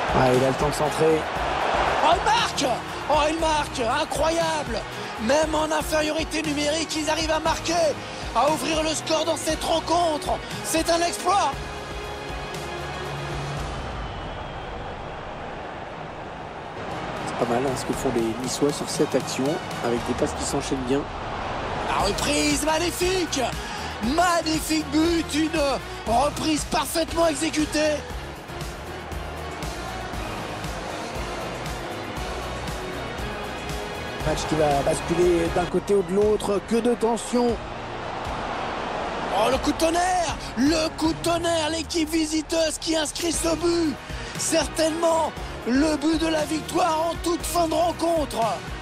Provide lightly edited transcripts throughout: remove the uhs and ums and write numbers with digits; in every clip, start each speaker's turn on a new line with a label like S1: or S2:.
S1: Ah, il a le temps de centrer.
S2: Oh, il marque! Oh, il marque! Incroyable! Même en infériorité numérique, ils arrivent à marquer, à ouvrir le score dans cette rencontre. C'est un exploit!
S1: C'est pas mal ce que font les Niçois sur cette action, avec des passes qui s'enchaînent bien.
S2: La reprise, magnifique! Magnifique but, une reprise parfaitement exécutée.
S1: Match qui va basculer d'un côté ou de l'autre, que de tension.
S2: Oh, le coup de tonnerre! Le coup de tonnerre, l'équipe visiteuse qui inscrit ce but. Certainement le but de la victoire en toute fin de rencontre.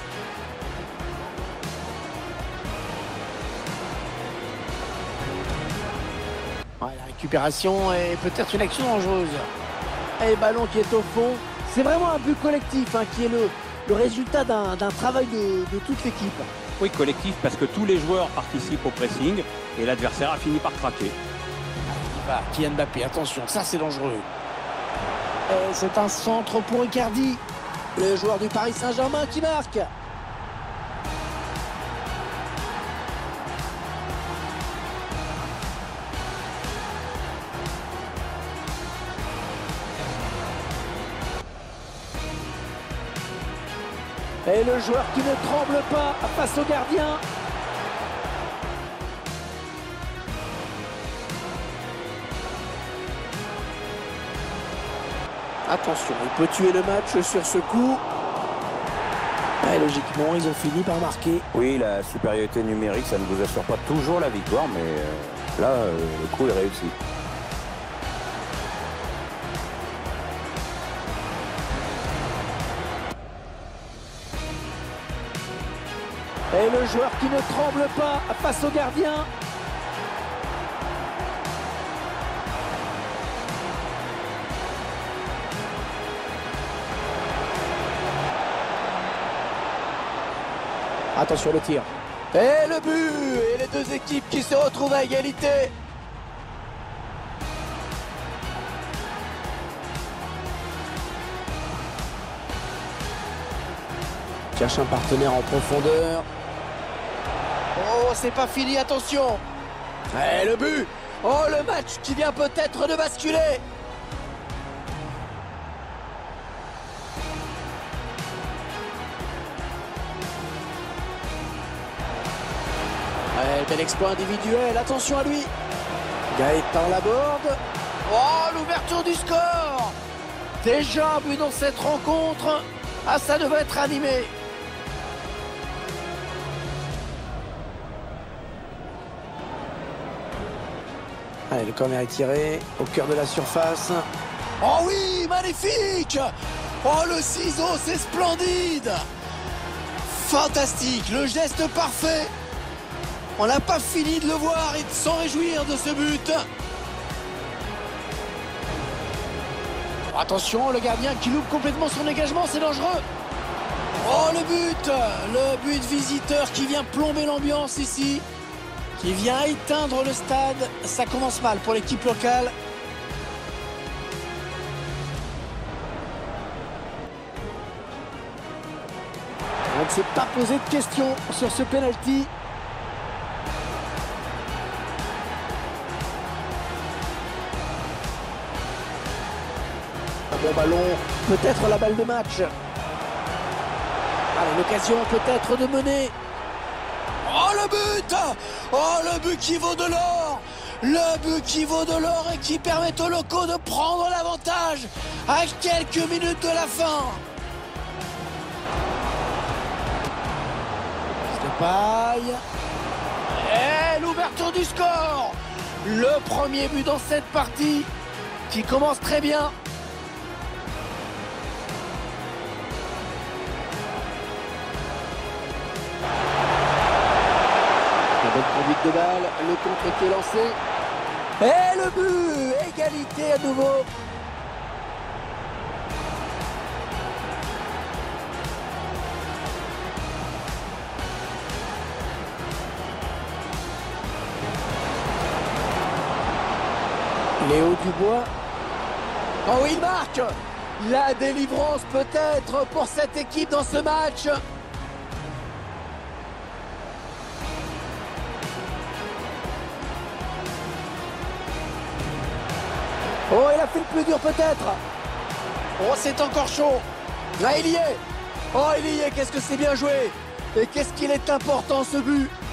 S1: Ouais, la récupération est peut-être une action dangereuse. Et ballon qui est au fond. C'est vraiment un but collectif qui est le résultat d'un travail de toute l'équipe.
S3: Oui, collectif parce que tous les joueurs participent au pressing et l'adversaire a fini par craquer.
S1: Kylian Mbappé, attention, ça c'est dangereux. C'est un centre pour Icardi, le joueur du Paris Saint-Germain qui marque. Et le joueur qui ne tremble pas face au gardien. Attention, il peut tuer le match sur ce coup. Et logiquement, ils ont fini par marquer.
S4: Oui, la supériorité numérique, ça ne vous assure pas toujours la victoire, mais là, le coup est réussi.
S1: Et le joueur qui ne tremble pas face au gardien. Attention le tir.
S2: Et le but! Et les deux équipes qui se retrouvent à égalité.
S1: Cherche un partenaire en profondeur.
S2: Oh, c'est pas fini, attention! Et le but! Oh, le match qui vient peut-être de basculer! Ouais, bel exploit individuel, attention à lui!
S1: Gaëtan Laborde.
S2: Oh, l'ouverture du score! Déjà un but dans cette rencontre. Ah, ça devait être animé.
S1: Allez, le corner est tiré au cœur de la surface.
S2: Oh oui, magnifique! Oh, le ciseau, c'est splendide! Fantastique, le geste parfait. On n'a pas fini de le voir et de s'en réjouir de ce but. Attention, le gardien qui loupe complètement son dégagement, c'est dangereux. Oh, le but visiteur qui vient plomber l'ambiance ici, qui vient éteindre le stade. Ça commence mal pour l'équipe locale.
S1: On ne s'est pas posé de questions sur ce penalty. Un bon ballon, peut-être la balle de match. Allez, l'occasion peut-être de mener.
S2: Oh, le but! Oh, le but qui vaut de l'or! Le but qui vaut de l'or et qui permet aux locaux de prendre l'avantage à quelques minutes de la fin. Paille. Et l'ouverture du score. Le premier but dans cette partie qui commence très bien.
S1: La bonne conduite de balle, le contre qui est lancé.
S2: Et le but, égalité à nouveau.
S1: Léo Dubois.
S2: Oh oui, il marque.
S1: La délivrance peut-être pour cette équipe dans ce match. Oh, il a fait le plus dur peut-être.
S2: Oh, c'est encore chaud.
S1: Là, il y est. Oh, il y est. Qu'est-ce que c'est bien joué. Et qu'est-ce qu'il est important ce but.